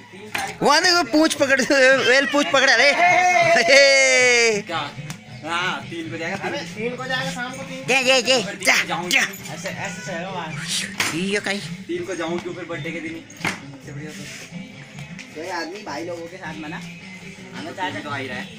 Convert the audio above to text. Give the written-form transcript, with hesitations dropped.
वहाँ देखो पूंछ पकड़, वेल पूंछ पकड़ा रे। क्या? हाँ 3 को जाएगा, 3 को जाएगा शाम को 3। जे जे जे जा जा ऐसे ऐसे चलेगा वहाँ। ये कहीं 3 को जाऊँ क्यों फिर बर्थडे के दिन ही। इससे बढ़िया तो कोई आदमी भाई लोगों के साथ मना, हमें चाहते तो आ ही रहा है।